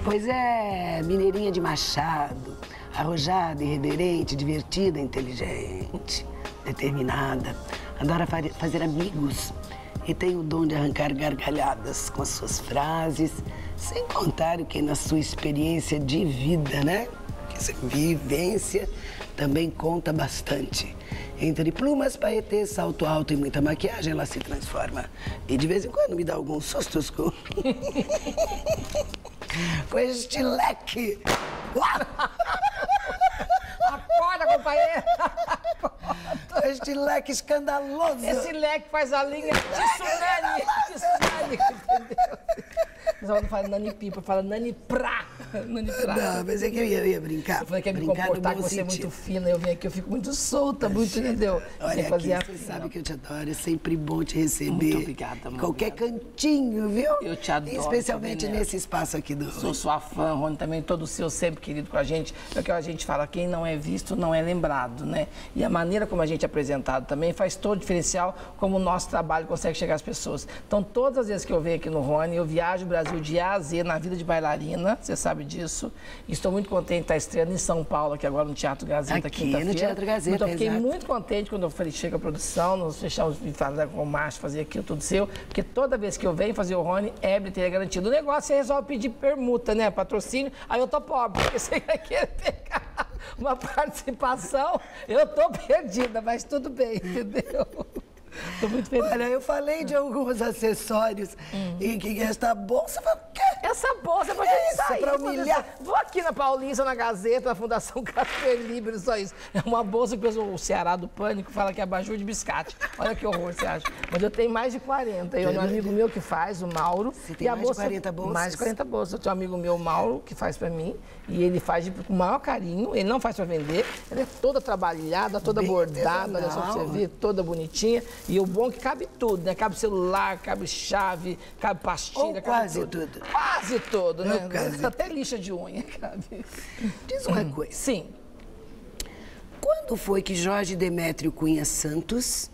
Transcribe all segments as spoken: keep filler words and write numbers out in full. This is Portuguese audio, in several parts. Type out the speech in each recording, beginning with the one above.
Pois é, mineirinha de Machado, arrojada, irreverente, divertida, inteligente, determinada, adora fazer amigos e tem o dom de arrancar gargalhadas com as suas frases, sem contar o que na sua experiência de vida, né? Essa vivência também conta bastante. Entre plumas, paetês, salto alto e muita maquiagem, ela se transforma. E de vez em quando me dá alguns sustos com... com este leque. Acorda, companheira! Com este leque escandaloso. Esse leque faz a linha de tsunami, de tsunami, entendeu? Mas ela não fala Nani Pipa, fala Nani Pra. Nani Pra. Não, pensei que eu ia, eu ia brincar. Eu falei que ia me brincar comportar, que você é muito fina. Eu venho aqui, eu fico muito solta, muito, entendeu? Olha, aqui, você sabe que eu te adoro. É sempre bom te receber. Muito obrigada, mãe. Qualquer cantinho, viu? Eu te adoro. Especialmente nesse espaço aqui do Rony. Sou sua fã, Rony, também todo seu, sempre querido com a gente. É o que a gente fala, quem não é visto não é lembrado, né? E a maneira como a gente é apresentado também faz todo o diferencial como o nosso trabalho consegue chegar às pessoas. Então, todas as vezes que eu venho aqui no Rony, eu viajo o Brasil de A a Z na vida de bailarina, você sabe disso. E estou muito contente de estar estreando em São Paulo, aqui agora no Teatro Gazeta, aqui no Teatro Gazeta, então, eu fiquei exato. muito contente quando eu falei, chega a produção, nós fechamos e fazer com o Márcio, fazer aquilo tudo seu, porque toda vez que eu venho fazer o Rony, é bilheteria garantida. O negócio é resolve pedir permuta, né, patrocínio, aí eu tô pobre, porque você vai querer pegar uma participação, eu tô perdida, mas tudo bem, entendeu? Tô muito feliz. Olha, eu falei de alguns acessórios hum. e que essa bolsa... Essa bolsa é pra gente isso, sair. Pra humilhar. Vou aqui na Paulista, na Gazeta, na Fundação Casper Libre, só isso. É uma bolsa que o Ceará do Pânico fala que é abajur de biscate. Olha que horror, você acha. Mas eu tenho mais de quarenta. Eu tenho um amigo meu que faz, o Mauro. Você tem e a mais bolsa, de quarenta bolsas? Mais de quarenta bolsas. Eu tenho um amigo meu, Mauro, que faz pra mim. E ele faz de, com o maior carinho. Ele não faz pra vender. Ela é toda trabalhada, toda bem bordada. Olha só pra você ver, toda bonitinha. E o bom é que cabe tudo, né? Cabe celular, cabe chave, cabe pastilha, Ou cabe quase tudo. tudo. Quase tudo, né? Quase. Até lixa de unha cabe. Diz uma coisa. Sim. Quando foi que Jorge Demétrio Cunha Santos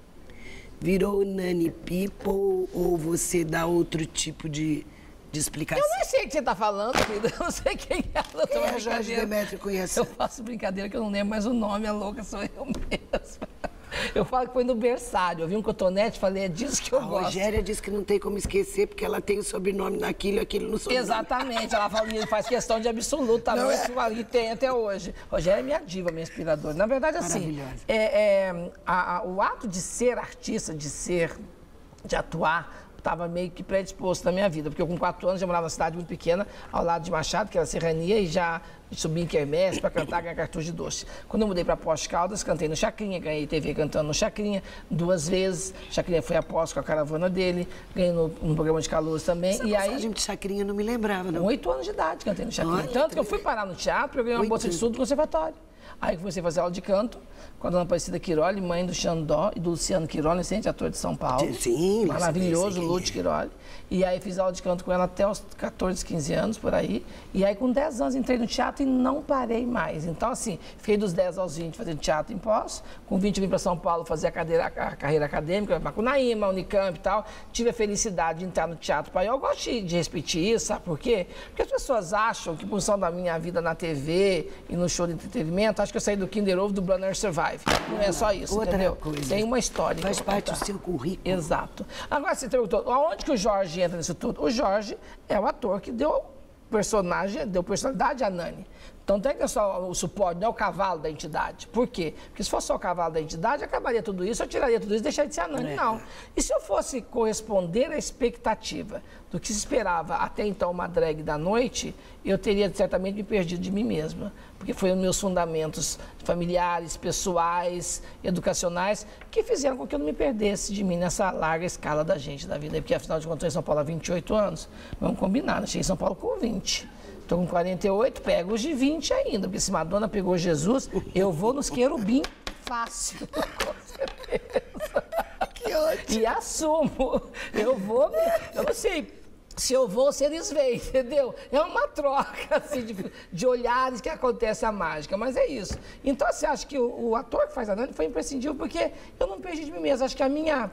virou Nani People ou você dá outro tipo de, de explicação? Eu nem sei o que você está falando, querida. Eu não sei quem é. Eu quem é Jorge Demétrio Cunha Santos? Eu faço brincadeira que eu não lembro mais o nome, a louca sou eu mesma. Eu falo que foi no berçário, eu vi um cotonete e falei, é disso que eu a gosto. A Rogéria disse que não tem como esquecer, porque ela tem o sobrenome naquilo e aquilo no sobrenome. Exatamente, ela fala, e faz questão de absolutamente, é. E tem até hoje. Rogéria é minha diva, minha inspiradora. Na verdade, assim, é, é, a, a, o ato de ser artista, de ser, de atuar, estava meio que predisposto na minha vida, porque eu com quatro anos já morava numa cidade muito pequena, ao lado de Machado, que era Serrania, e já subi em quermesse para cantar, ganhar cartucho de doce. Quando eu mudei para Poços de Caldas, cantei no Chacrinha, ganhei T V cantando no Chacrinha duas vezes. Chacrinha foi a Poços com a caravana dele, ganhei no, no programa de Calouros também. Essa e aí, de Chacrinha eu não me lembrava, não. Com oito anos de idade cantei no Chacrinha. Olha, Tanto que eu fui parar no teatro, eu ganhei uma bolsa de estudo do conservatório. Aí comecei a fazer aula de canto com a dona Aparecida Quiroli, mãe do Xandó e do Luciano Quiroli, excelente ator de São Paulo. Sim, maravilhoso, Lúcio Quiroli. E aí fiz aula de canto com ela até os quatorze, quinze anos, por aí. E aí com dez anos entrei no teatro e não parei mais. Então, assim, fiquei dos dez aos vinte fazendo teatro em Poços. Com vinte eu vim para São Paulo fazer a, cadeira, a carreira acadêmica, Macunaíma, Unicamp e tal. Tive a felicidade de entrar no teatro. Eu gosto de, de repetir isso, sabe por quê? Porque as pessoas acham que, por função da minha vida na T V e no show de entretenimento, acho que eu saí do Kinder Ovo do Brunner Survive. Não é só isso, outra entendeu? Coisa. Tem uma história. Faz parte do seu currículo. Exato. Agora, você perguntou, aonde que o Jorge entra nisso tudo? O Jorge é o ator que deu personagem, deu personalidade à Nani. Então tem que é só o suporte, não é o cavalo da entidade. Por quê? Porque se fosse só o cavalo da entidade, acabaria tudo isso, eu tiraria tudo isso e deixaria de ser a Nani. É. Não. E se eu fosse corresponder à expectativa do que se esperava até então uma drag da noite, eu teria certamente me perdido de mim mesma. Porque foi os meus fundamentos familiares, pessoais, educacionais, que fizeram com que eu não me perdesse de mim nessa larga escala da gente, da vida. Porque afinal de contas, eu estou em São Paulo há vinte e oito anos. Vamos combinar, né? Cheguei em São Paulo com vinte. Estou com quarenta e oito, pego os de vinte ainda, porque se Madonna pegou Jesus, eu vou nos querubim fácil, com certeza. Que ótimo. E assumo, eu vou, eu não sei se eu vou, se eles vêm, entendeu? É uma troca, assim, de, de olhares que acontece a mágica, mas é isso. Então, você acha que o, o ator que faz a Nani foi imprescindível, porque eu não perdi de mim mesmo, acho que a minha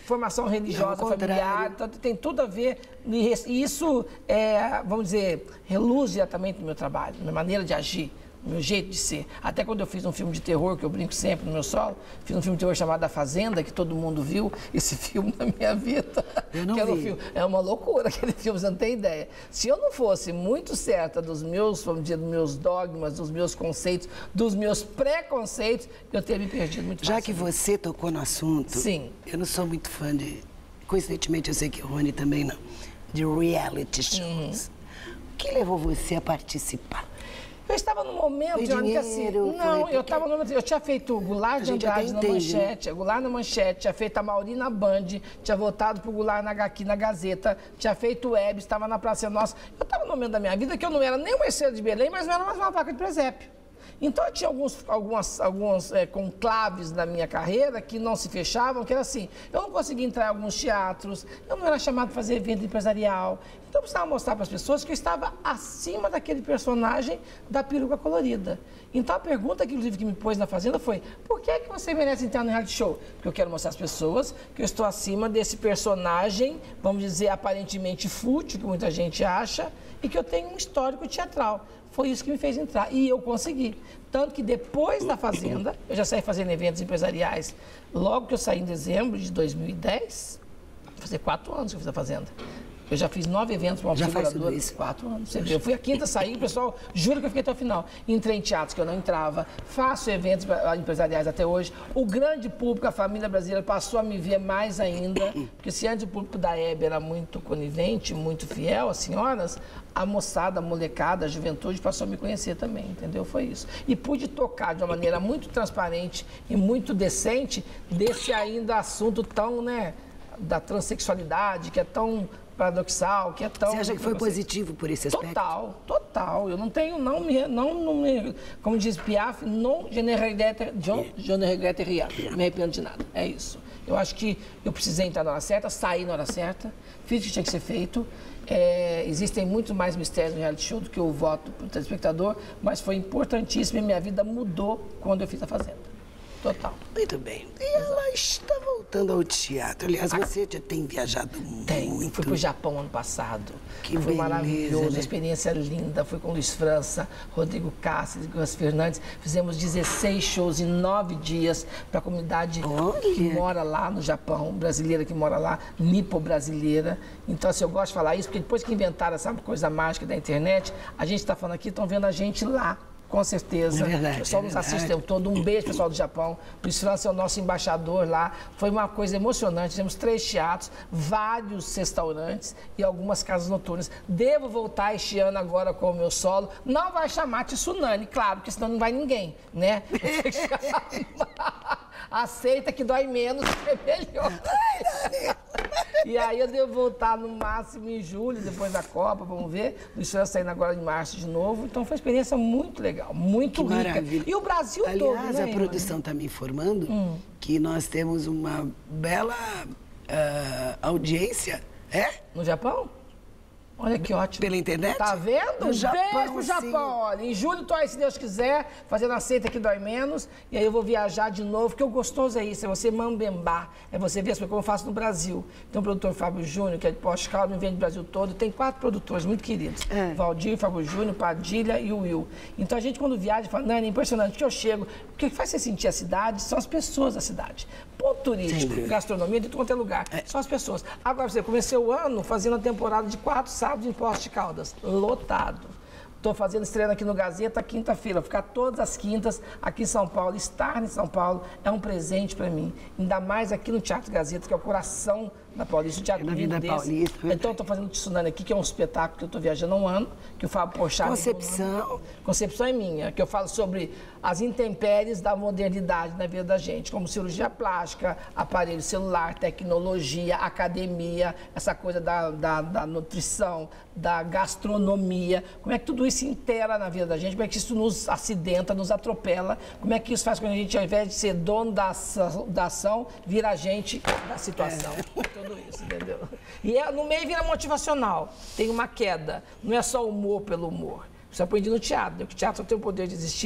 formação religiosa, Não, ao familiar, contrário. então tem tudo a ver. E isso, é, vamos dizer, reluz diretamente no meu trabalho, na minha maneira de agir, no meu jeito de ser. Até quando eu fiz um filme de terror, que eu brinco sempre no meu solo, fiz um filme de terror chamado A Fazenda, que todo mundo viu esse filme na minha vida. Eu não que era um vi. filme, é uma loucura aquele filme, você não tem ideia. Se eu não fosse muito certa dos meus, vamos dizer, dos meus dogmas, dos meus conceitos, dos meus preconceitos, eu teria me perdido muito Já fácil. que você tocou no assunto, Sim. eu não sou muito fã de, coincidentemente eu sei que o Rony também não, de reality shows. Uhum. O que levou você a participar? Eu estava num momento, Foi Johnny, que assim, dinheiro, não, foi eu estava no momento, eu tinha feito o Goulart de gente até Andrade na entende, né? Manchete, Goulart na Manchete, tinha feito a Mauri na Band, tinha voltado pro Goulart na, aqui na Gazeta, tinha feito o Web, estava na Praça Nossa. Eu estava no momento da minha vida que eu não era nem uma estrela de Belém, mas não era mais uma vaca de presépio. Então eu tinha alguns, algumas, algumas é, conclaves na minha carreira que não se fechavam, que era assim, eu não conseguia entrar em alguns teatros, eu não era chamado para fazer evento empresarial, então eu precisava mostrar para as pessoas que eu estava acima daquele personagem da peruca colorida. Então a pergunta que inclusive que me pôs na Fazenda foi, por que é que você merece entrar no reality show? Porque eu quero mostrar às pessoas que eu estou acima desse personagem, vamos dizer, aparentemente fútil, que muita gente acha, e que eu tenho um histórico teatral. Foi isso que me fez entrar. E eu consegui. Tanto que depois da Fazenda, eu já saí fazendo eventos empresariais. Logo que eu saí em dezembro de dois mil e dez, vai fazer quatro anos que eu fiz a Fazenda. Eu já fiz nove eventos para uma Já faz seguradora. tudo isso? Quatro anos. Você vê, eu fui a quinta, saí, o pessoal jura que eu fiquei até o final. Entrei em teatros que eu não entrava, faço eventos empresariais até hoje. O grande público, a família brasileira, passou a me ver mais ainda, porque se antes o público da Hebe era muito conivente, muito fiel, as senhoras, a moçada, a molecada, a juventude passou a me conhecer também, entendeu? Foi isso. E pude tocar de uma maneira muito transparente e muito decente desse ainda assunto tão, né, da transexualidade, que é tão paradoxal, que é tão... Você acha que foi positivo por esse aspecto? Total, total. Eu não tenho, não me, não, não me, como diz Piaf, não je ne regrette, je ne regrette rien. Não me arrependo de nada. É isso. Eu acho que eu precisei entrar na hora certa, sair na hora certa, fiz o que tinha que ser feito. É, existem muito mais mistérios no reality show do que o voto para o telespectador, mas foi importantíssimo e minha vida mudou quando eu fiz a Fazenda. Total. Muito bem. E ela está voltando ao teatro. Aliás, você já tem viajado muito. Tem. Fui para o Japão ano passado. Que Foi beleza, maravilhoso, né? experiência linda. Fui com Luiz França, Rodrigo Cáceres, Gus Fernandes. Fizemos dezesseis shows em nove dias para a comunidade Olha. que mora lá no Japão, brasileira que mora lá, nipo-brasileira. Então, assim, eu gosto de falar isso, porque depois que inventaram essa coisa mágica da internet, a gente está falando aqui, estão vendo a gente lá. Com certeza. É verdade, o pessoal é nos verdade. assiste o tempo todo. Um beijo, pessoal do Japão. Luiz França é o nosso embaixador lá. Foi uma coisa emocionante. Temos três teatros, vários restaurantes e algumas casas noturnas. Devo voltar este ano agora com o meu solo. Não vai chamar Tsunami, claro, porque senão não vai ninguém, né? Aceita que dói menos, que é melhor. E aí eu devo voltar no máximo em julho, depois da Copa, vamos ver. Luiz França saindo agora em março de novo. Então foi uma experiência muito legal, muito Que rica. maravilha. E o Brasil Aliás, todo, né, a Ivone? produção está me informando Hum. que nós temos uma bela ah, audiência, é? No Japão? Olha que ótimo. Pela internet? Tá vendo? No Japão, Beijo pro sim. Japão, olha. Em julho tô aí, se Deus quiser, fazendo aceita que dói menos. E aí eu vou viajar de novo, porque o gostoso é isso, é você mambembar. É você ver as coisas como eu faço no Brasil. Tem o produtor Fábio Júnior, que é de Poste Caldas, me vende do Brasil todo. Tem quatro produtores muito queridos. É. Valdir, Fábio Júnior, Padilha e o Will. Então a gente quando viaja, fala, Nani, é impressionante, que eu chego. O que faz você sentir a cidade são as pessoas da cidade. Ponto turístico, Entendi. gastronomia, de tudo quanto é lugar. São as pessoas. Agora, você comecei o ano fazendo a temporada de quatro sábados em Poste de Caldas, lotado. Estou fazendo estreia aqui no Gazeta quinta-feira, vou ficar todas as quintas aqui em São Paulo. Estar em São Paulo é um presente para mim, ainda mais aqui no Teatro Gazeta, que é o coração da Paulista, o teatro É na lindo Vida desse. Paulista, verdade. Então, estou fazendo o Tsunami aqui, que é um espetáculo que eu estou viajando há um ano, que o Fábio Porchat... Concepção. Concepção é minha, que eu falo sobre as intempéries da modernidade na vida da gente, como cirurgia plástica, aparelho celular, tecnologia, academia, essa coisa da, da, da nutrição, da gastronomia, como é que tudo isso inteira na vida da gente, como é que isso nos acidenta, nos atropela, como é que isso faz com que a gente, ao invés de ser dono da ação, da ação vira agente da situação. É. Tudo isso, entendeu? E é, no meio vira motivacional, tem uma queda, não é só humor pelo humor. Isso eu aprendi no teatro, né? Que o teatro só tem o poder de existir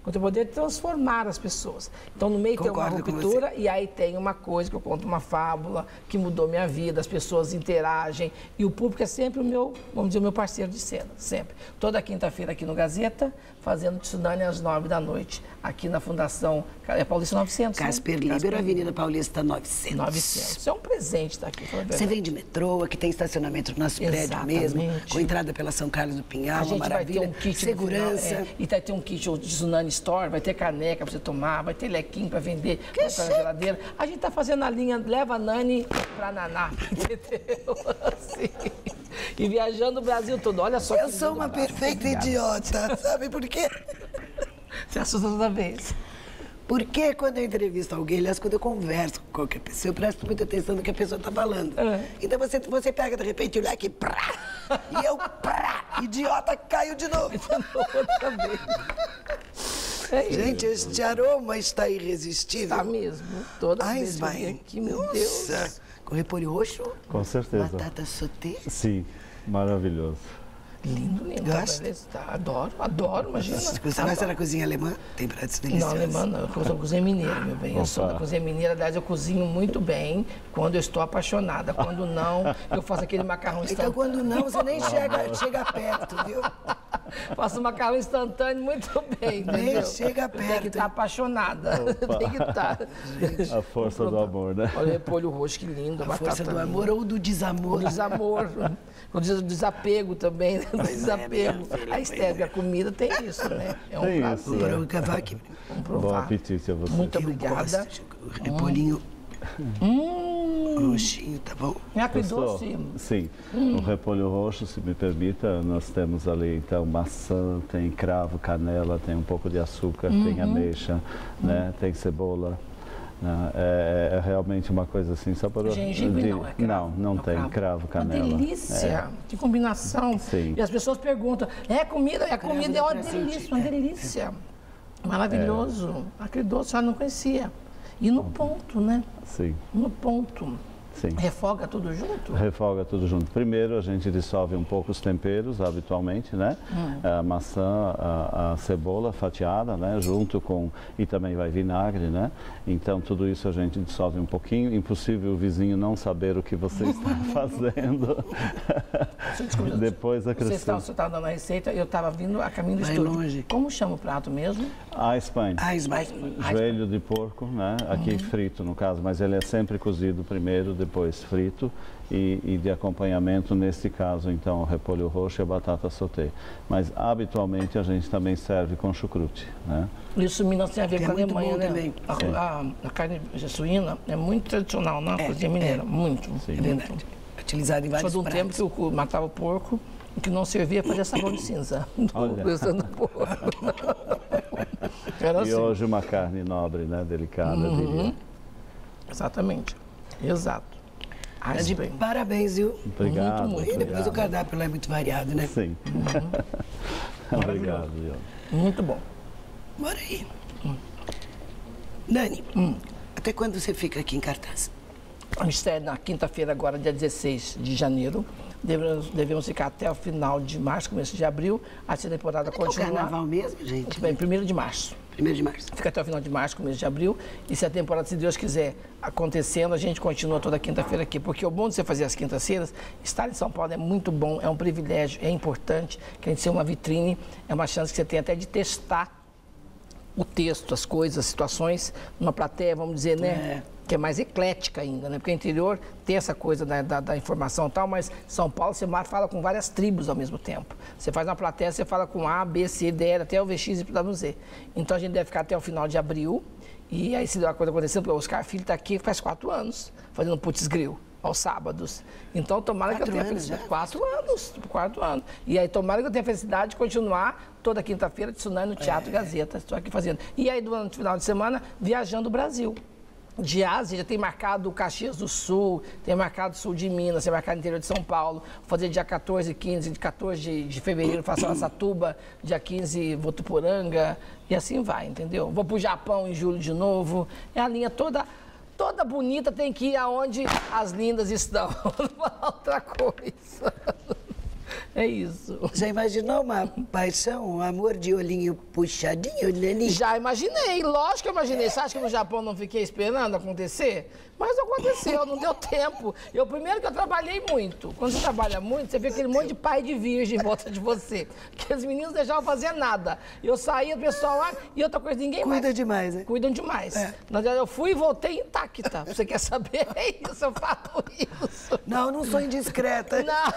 quanto eu poder transformar as pessoas. Então, no meio Concordo tem uma ruptura e aí tem uma coisa que eu conto uma fábula que mudou minha vida, as pessoas interagem e o público é sempre o meu, vamos dizer, o meu parceiro de cena, sempre. Toda quinta-feira aqui no Gazeta, fazendo Tsunami às nove da noite, aqui na Fundação é Paulista novecentos. Casper né? Libero, Avenida Paulista novecentos. novecentos. Isso é um presente estar aqui. Você vem de metrô, aqui tem estacionamento no nosso prédio mesmo, com entrada pela São Carlos do Pinhal, a gente maravilha. vai ter um kit segurança. Final, é, e vai ter um kit de Tsunami Store, vai ter caneca para você tomar, vai ter lequinho para vender, Que vai pra geladeira. A gente tá fazendo a linha Leva a Nani pra Naná, entendeu? Assim. E viajando o Brasil todo. Olha só. Eu sou uma perfeita idiota, sabe por quê? Você assusta toda vez. Porque quando eu entrevisto alguém, aliás, quando eu converso com qualquer pessoa, eu presto muita atenção no que a pessoa está falando. É. Então você, você pega, de repente, o leque, prá, e eu, prá, idiota, caiu de novo. Outra vez. É Gente, este aroma está irresistível. Está mesmo. Toda Ai, vez que eu vai. vim aqui, meu Nossa. Deus. Com repolho roxo, Com certeza. batata sauté. Sim, maravilhoso. Lindo, lindo. Gosta? Beleza. Tá, adoro, adoro, imagina. Você gosta da cozinha alemã? Tem pratos deliciosos. Não, alemã não, eu sou cozinha mineira, meu bem. Eu sou Opa. da cozinha mineira, aliás, eu cozinho muito bem quando eu estou apaixonada. Quando não, eu faço aquele macarrão Então, instantâneo. quando não, você nem chega, chega perto, viu? Faço macarrão instantâneo muito bem, entendeu? chega Tem que perto. estar apaixonada. Tem que estar. A força do amor, né? Olha o repolho roxo, que lindo. A força do amor ou do desamor. O desamor. O des- desapego também, né? O Pois é, desapego. minha filha, A Esteve, a comida tem isso, né? É um Tem prazer. isso, Para o cavaque. Vamos Bom provar. apetite a você. Muito Eu obrigada. gosto. O repolhinho Hum, roxinho, tá bom? me Gostou? doce. Sim. O repolho roxo, se me permita, nós temos ali então maçã, tem cravo, canela, tem um pouco de açúcar, tem ameixa, né? Tem cebola. Né? É, é realmente uma coisa assim, só para... Gengibre de- não, é cravo. Não, não É o tem cravo. cravo, canela. Uma delícia, que combinação. Sim. E as pessoas perguntam, é comida, é comida, é uma dá pra delícia, sentir. uma delícia. Maravilhoso. Acreditou, a senhora não conhecia. E no ponto, né? Sim, No ponto. sim. Refoga tudo junto? Refoga tudo junto. Primeiro a gente dissolve um pouco os temperos, habitualmente, né? A maçã, a, a cebola fatiada, né? Junto com... E também vai vinagre, né? Então tudo isso a gente dissolve um pouquinho. Impossível o vizinho não saber o que você está fazendo. Desculpa, Depois Você estava acrescenta você estava dando a receita e eu estava vindo a caminho do Vai estúdio. longe. Como chama o prato mesmo? a Espanha. Ah, Ismael. Joelho de porco, né? Aqui frito no caso, mas ele é sempre cozido primeiro, depois frito e, e de acompanhamento, nesse caso, então, o repolho roxo e a batata sauté. Mas habitualmente a gente também serve com chucrute, né? Isso em Minas tem a ver É com a muito Alemanha, bom né? também. A, a- a carne suína é muito tradicional na É, cozinha mineira, muito. Sim. É verdade. Utilizado em Só vários de um pratos. tempo que o cu- matava o porco, o que não servia fazia sabão de cinza. Olha. Pensando no porco. Era E assim. hoje uma carne nobre, né? Delicada, eu diria. Exatamente. Exato. Tá Ai, de bem. parabéns, viu? Obrigado, Muito, muito. E depois o obrigado. cardápio lá é muito variado, né? Sim. Obrigado, Ione. Muito bom. Bora aí. Nani, Hum. até quando você fica aqui em cartaz? A estreia na quinta-feira, agora, dia dezesseis de janeiro. Devemos, devemos ficar até o final de março, começo de abril. A temporada É o continua. carnaval mesmo, gente? Bem, primeiro de março. Primeiro de março. Fica até o final de março, começo de abril. E se a temporada, se Deus quiser, acontecendo, a gente continua toda quinta-feira aqui. Porque o bom de você fazer as quintas-feiras, estar em São Paulo é muito bom, é um privilégio, é importante. Que a gente ser uma vitrine, é uma chance que você tem até de testar o texto, as coisas, as situações, numa plateia, vamos dizer, né? É. Que é mais eclética ainda, né? Porque o interior tem essa coisa da, da, da informação e tal, mas São Paulo você fala com várias tribos ao mesmo tempo. Você faz uma plateia, você fala com A, B, C, D, E, até o V X e W Z. Então a gente deve ficar até o final de abril. E aí se deu uma coisa acontecendo, porque o Oscar Filho está aqui faz quatro anos, fazendo putz grill aos sábados. Então tomara que eu Quatro tenha anos felicidade. já? Quatro anos, quatro anos. E aí tomara que eu tenha a felicidade de continuar toda quinta-feira de Tsunami no Teatro Gazeta. Estou aqui fazendo. E aí durante o final de semana, viajando o Brasil. De Ásia, já tem marcado Caxias do Sul, tem marcado Sul de Minas, tem marcado interior de São Paulo. Vou fazer dia quatorze, quinze, de quatorze de, de fevereiro faço Araçatuba, dia quinze Votuporanga, e assim vai, entendeu? Vou pro Japão em julho de novo. É a linha toda, toda bonita, tem que ir aonde as lindas estão. Não vou falar outra coisa. É isso. Já imaginou uma paixão, um amor de olhinho puxadinho, Leni? Já imaginei, lógico que eu imaginei. Você acha que no Japão não fiquei esperando acontecer? Mas aconteceu, não deu tempo. Eu, primeiro que eu trabalhei muito. Quando você trabalha muito, você vê aquele monte de pai de virgem em volta de você. Que os meninos deixavam fazer nada. Eu saía, o pessoal lá, e outra coisa, ninguém Cuida mais... demais, né? Cuidam demais. É. Na verdade, eu fui e voltei intacta. Você quer saber? É isso, eu falo isso. Não, não sou indiscreta. Não.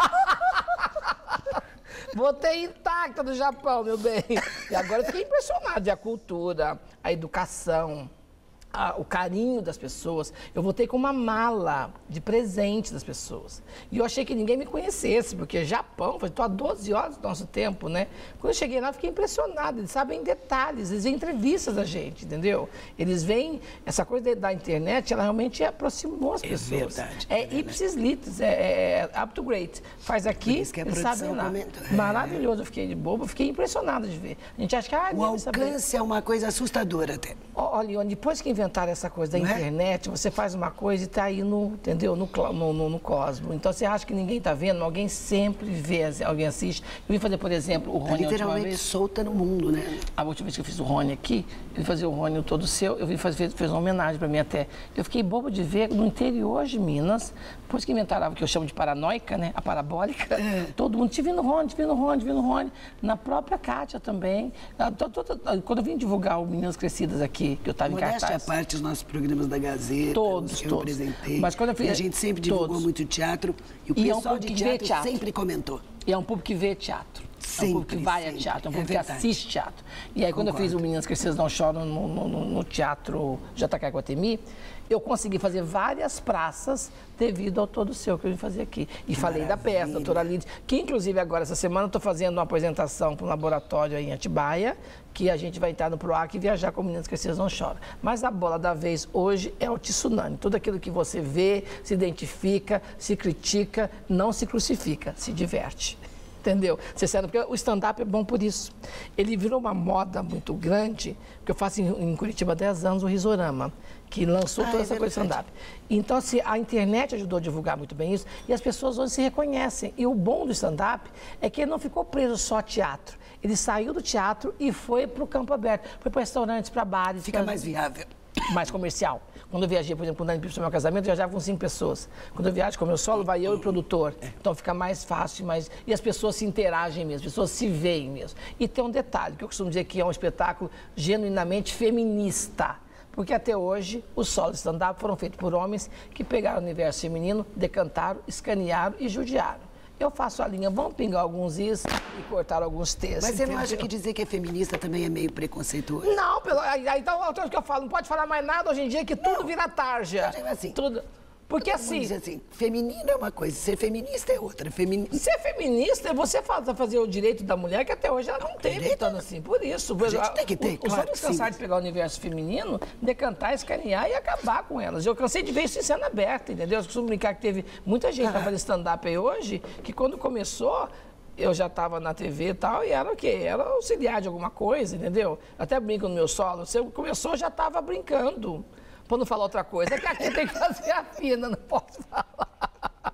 Voltei intacta do Japão, meu bem. E agora eu fiquei impressionado. E a cultura, a educação, a, o carinho das pessoas. Eu voltei com uma mala de presente das pessoas. E eu achei que ninguém me conhecesse, porque Japão, estou há doze horas do nosso tempo, né? Quando eu cheguei lá, eu fiquei impressionado. Eles sabem detalhes, eles veem entrevistas da gente, entendeu? Eles veem, essa coisa da internet, ela realmente aproximou as pessoas. É verdade. É ipsis litis, é, é up to great. Faz aqui, que a eles sabem lá. Comentou. Maravilhoso, eu fiquei de bobo, eu fiquei impressionado de ver. A gente acha que, ah, o alcance saber. É uma coisa assustadora até. Olha, depois que inventaram essa coisa da Não internet, é? Você faz uma coisa e está aí no, entendeu? No, no, no, no cosmo. Então você acha que ninguém está vendo, alguém sempre vê, alguém assiste. Eu vim fazer, por exemplo, o Rony. Tá literalmente solta no mundo, né? A última vez que eu fiz o Rony aqui, eu vim fazer o Rony todo seu, eu vim fazer, fez uma homenagem para mim até. Eu fiquei bobo de ver no interior de Minas, depois que inventaram o que eu chamo de paranoica, né? A parabólica, é. Todo mundo te vindo Rony, te vindo Rony, te vindo Rony. Na própria Kátia também. Quando eu vim divulgar o Meninas Crescidas aqui, que eu estava em cartaz. Modéstia à parte, os nossos programas da Gazeta, todos, que eu todos. apresentei. Mas quando eu fiz, e a gente sempre divulgou todos. muito teatro. E o e pessoal é um de teatro, teatro sempre comentou. E é um público que vê teatro. Sempre, é um público que vai sempre. a teatro, é um público é que assiste teatro. E aí, quando Concordo. eu fiz o Meninas Crescidas Não Choram no, no, no, no Teatro J K Iguatemi, eu consegui fazer várias praças devido ao Todo Seu que eu vim fazer aqui. E que falei maravilha. Da peça, doutora Lídia, que inclusive agora, essa semana, eu estou fazendo uma apresentação para um laboratório aí em Atibaia, que a gente vai entrar no PROAC e viajar com Meninas Crescidas Não Choram. Mas a bola da vez hoje é o tsunami. Tudo aquilo que você vê, se identifica, se critica, não se crucifica, se diverte. Entendeu? Você sabe, porque o stand-up é bom por isso. Ele virou uma moda muito grande, porque eu faço em, em Curitiba há dez anos o Risorama, que lançou ah, toda é essa coisa de stand-up. Então, assim, a internet ajudou a divulgar muito bem isso, e as pessoas hoje se reconhecem. E o bom do stand-up é que ele não ficou preso só a teatro. Ele saiu do teatro e foi para o campo aberto. Foi para restaurantes, para bares. Fica pra... mais viável. Mais comercial. Quando eu viajei, por exemplo, com o Dani Pipo para o meu casamento, eu viajava com cinco pessoas. Quando eu viajo com o meu solo, vai eu e o produtor. Então fica mais fácil, mais... e as pessoas se interagem mesmo, as pessoas se veem mesmo. E tem um detalhe, que eu costumo dizer que é um espetáculo genuinamente feminista. Porque até hoje, os solos stand-up foram feitos por homens que pegaram o universo feminino, decantaram, escanearam e judiaram. Eu faço a linha, vamos pingar alguns is e cortar alguns textos. Mas você entendeu? não acha que dizer que é feminista também é meio preconceituoso? Não, pelo, aí, então é o que eu falo, não pode falar mais nada hoje em dia, que tudo não, vira tarja. Assim, tudo... Porque assim... Dizer assim, feminino é uma coisa, ser feminista é outra. Femini... Ser feminista é você fazer o direito da mulher, que até hoje ela não, não tem, lutando assim. Por isso, a gente tem que ter, os claro homens cansaram de pegar o universo feminino, decantar, escanear e acabar com elas. Eu cansei de ver isso em cena aberta, entendeu? Eu costumo brincar que teve muita gente ah. para fazer stand-up aí hoje, que quando começou... Eu já estava na T V e tal, e era o quê? Era auxiliar de alguma coisa, entendeu? Até brinco no meu solo. Você começou, já estava brincando. Para não falar outra coisa, é que aqui tem que fazer a fina, não posso falar.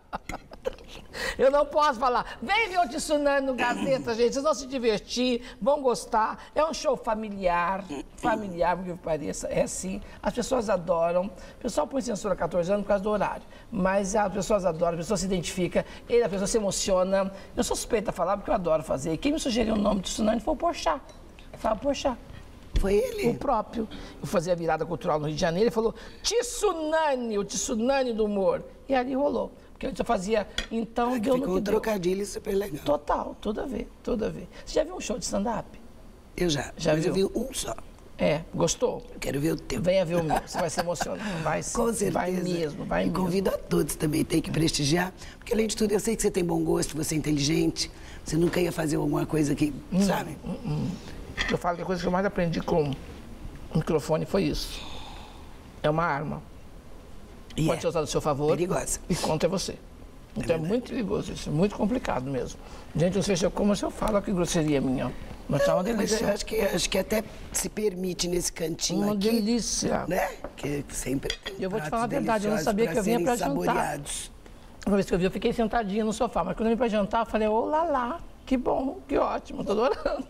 Eu não posso falar. Vem ver o Tsunami no Gazeta, gente. Vocês vão se divertir, vão gostar. É um show familiar, familiar, porque pareça. É sim. As pessoas adoram. O pessoal põe censura há quatorze anos por causa do horário. Mas as pessoas adoram, a pessoa se identifica, a pessoa se emociona. Eu sou suspeita a falar porque eu adoro fazer. E quem me sugeriu o nome do Tsunami foi o Porchat. Fala Porchat. Foi ele? O próprio. Eu fazia a virada cultural no Rio de Janeiro e falou, tsunami, o tsunami do humor. E ali rolou. Porque antes eu fazia, então ah, deu ficou no que um trocadilho super legal. Total, tudo a ver, tudo a ver. Você já viu um show de stand-up? Eu já, já mas viu? Eu vi um só. É, gostou? Quero ver o teu. Venha ver o meu, você vai se emocionar. Vai sim. Com certeza. Vai mesmo, vai e mesmo. Convido a todos também, tem que prestigiar. Porque além de tudo, eu sei que você tem bom gosto, você é inteligente. Você nunca ia fazer alguma coisa que, não, sabe? Não, não. Eu falo que a coisa que eu mais aprendi com o microfone foi isso. É uma arma. E Pode é. ser usada a seu favor. Perigosa. E contra você. Então é, é muito perigoso isso, muito complicado mesmo. Gente, não sei se eu como se eu falo, que grosseria minha. Mas tá uma delícia. Mas eu acho que, acho que até se permite nesse cantinho uma aqui. Uma delícia. Né? Que sempre tem eu vou te falar a verdade, eu não sabia que eu vinha para jantar. Uma vez que eu vi, eu fiquei sentadinha no sofá. Mas quando eu vim para jantar, eu falei, ô lá lá, que bom, que ótimo, tô adorando.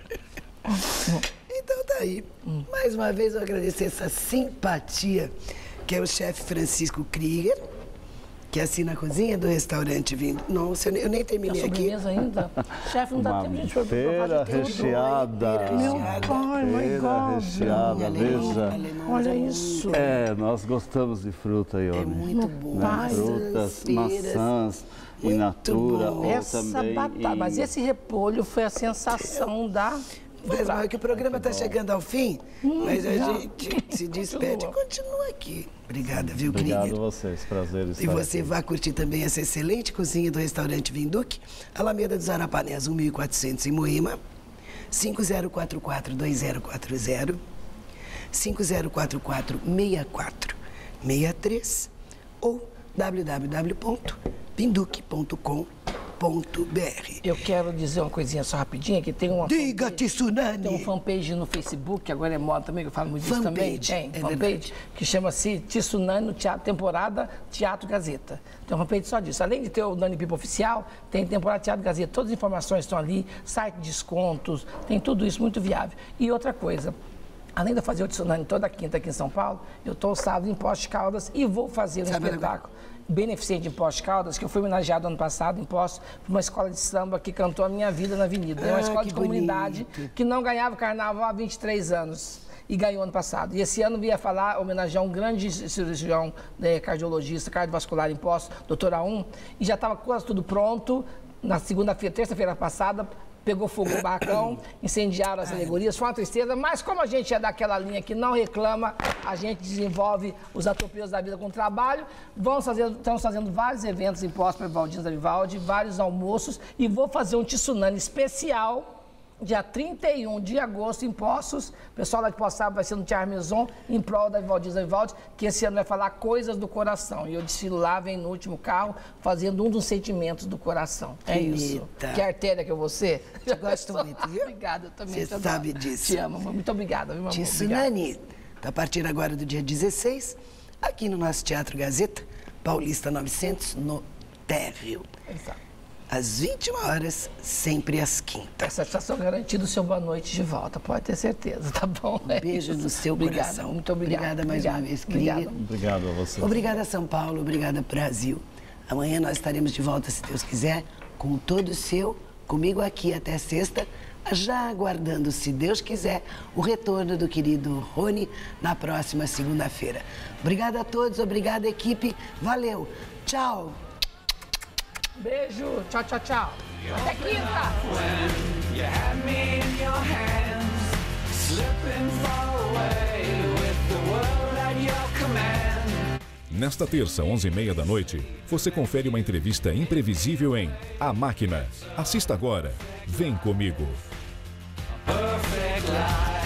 Então tá aí. Hum. Mais uma vez eu agradecer essa simpatia, que é o chefe Francisco Krieger, que assina a cozinha do restaurante Vindo. Nossa, eu nem terminei aqui. ainda? Chefe, não dá tempo de a gente for Pera recheada. Meu pai, my God. recheada, veja. Olha isso. É, nós gostamos de fruta, Ione. É muito bom. Né? Frutas, maçãs, in natura, ou Essa também batata, em... mas esse repolho foi a sensação da... Mas não é que o programa está chegando ao fim, hum, mas a já. gente se despede e continua aqui. Obrigada, viu, Krieger? Obrigado a vocês, prazer estar E você aqui. vai curtir também essa excelente cozinha do restaurante Vinduque, Alameda dos Arapanés, um mil e quatrocentos em Moema, cinco zero quatro quatro, dois zero quatro zero, cinco zero quatro quatro, seis quatro seis três ou w w w ponto vinduque ponto com ponto b r. Eu quero dizer uma coisinha só rapidinho, que tem uma... Diga, fanpage, Tsunami! Tem um fanpage no Facebook, que agora é moda também, que eu falo muito disso também. Tem, é fanpage, verdade. que chama-se Tsunami no teatro, temporada Teatro Gazeta. Tem um fanpage só disso. Além de ter o Nani Pipo Oficial, tem temporada Teatro Gazeta. Todas as informações estão ali, site de descontos, tem tudo isso muito viável. E outra coisa... Além de eu fazer o Tsunami toda quinta aqui em São Paulo, eu estou sábado em Poços de Caldas e vou fazer um Sabe espetáculo beneficente em Poços de Caldas, que eu fui homenageado ano passado em Poços, por uma escola de samba que cantou a minha vida na avenida. É uma Ah, escola que de comunidade bonito. que não ganhava carnaval há vinte e três anos. E ganhou ano passado. E esse ano ia falar, homenagear um grande cirurgião, né, cardiologista, cardiovascular em Poços, doutor Aum, e já estava quase tudo pronto. Na segunda-feira, terça-feira passada, pegou fogo no barracão, incendiaram as alegorias, foi uma tristeza, mas como a gente é daquela linha que não reclama, a gente desenvolve os atropeios da vida com trabalho, vamos fazer, estamos fazendo vários eventos em Poços para Vivaldinhos da Vivaldi, vários almoços, e vou fazer um Tsunami especial, dia trinta e um de agosto, em Poços. O pessoal lá de Poços vai ser no Teatro Maison, em prol da Vivaldinhos da Vivaldi, que esse ano vai falar coisas do coração. E eu desfilo lá, venho no último carro, fazendo um dos sentimentos do coração. É isso. Bonita. Que artéria que eu vou ser. Te gosto muito, viu? Obrigada, eu também. Você te sabe adoro. disso. Te amo, muito obrigada, viu, meu amor? Tsunami, a partir agora do dia dezesseis, aqui no nosso Teatro Gazeta, Paulista novecentos, no térreo. Exato. Às vinte e uma horas, sempre às quintas. A satisfação garantida, o seu boa noite de volta, pode ter certeza, tá bom? Um beijo no seu obrigada, coração. Muito obrigada. Obrigada mais obrigada, uma vez, obrigada. querida. Obrigado a você. Obrigada, São Paulo. Obrigada, Brasil. Amanhã nós estaremos de volta, se Deus quiser, com todo o seu, comigo aqui até sexta, já aguardando, se Deus quiser, o retorno do querido Rony na próxima segunda-feira. Obrigada a todos, obrigada, equipe. Valeu. Tchau. Beijo. Tchau, tchau, tchau. Até quinta. You had me in your hands, slipping far away with the world at your command. Nesta terça, onze e meia da noite, você confere uma entrevista imprevisível em A Máquina. Assista agora. Vem comigo. Perfect life.